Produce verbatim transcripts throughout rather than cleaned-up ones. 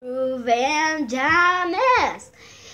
Rubén Llanes.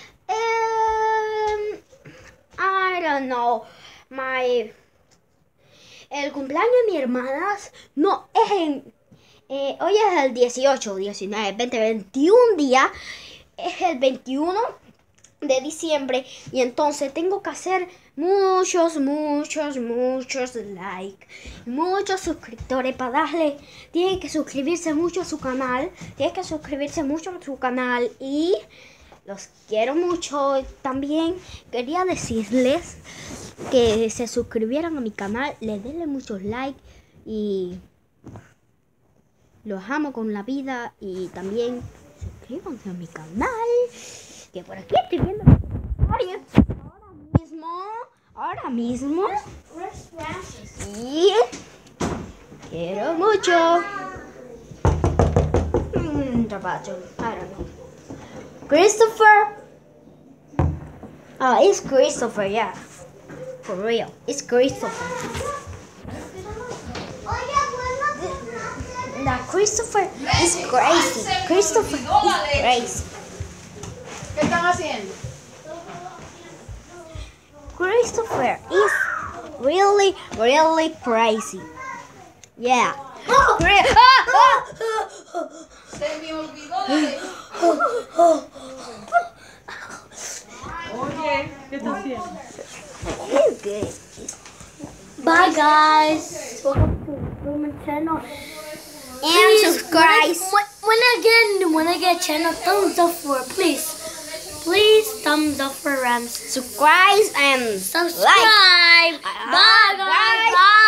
Um, I don't know. My el cumpleaños de mi hermana no es en eh, hoy es el dieciocho, diecinueve, veinte, veintiún día. Es el veintiuno de diciembre y entonces tengo que hacer muchos, muchos, muchos likes, muchos suscriptores para darle. Tienen que suscribirse mucho a su canal, tienen que suscribirse mucho a su canal y los quiero mucho. También quería decirles que se suscribieran a mi canal, les denle muchos likes y los amo con la vida. Y también suscríbanse a mi canal, que por aquí estoy viendo ahora mismo, ahora mismo. Y quiero mucho. Mm, trabajo, I don't know. Christopher. Oh, it's Christopher, yeah. For real, it's Christopher. Now Christopher is crazy. Christopher is crazy. ¿Qué están haciendo? Christopher is really, really crazy. Yeah. Cra- ah, ah. Se me olvidó de... Oye, ¿qué estás haciendo? Okay. Bye guys. Welcome to Roman channel. And subscribe. When, when I get when I get channel, thumbs up for it, please. Please thumbs up for Rams. Subscribe and Subscribe. like. Bye guys. Bye. Bye.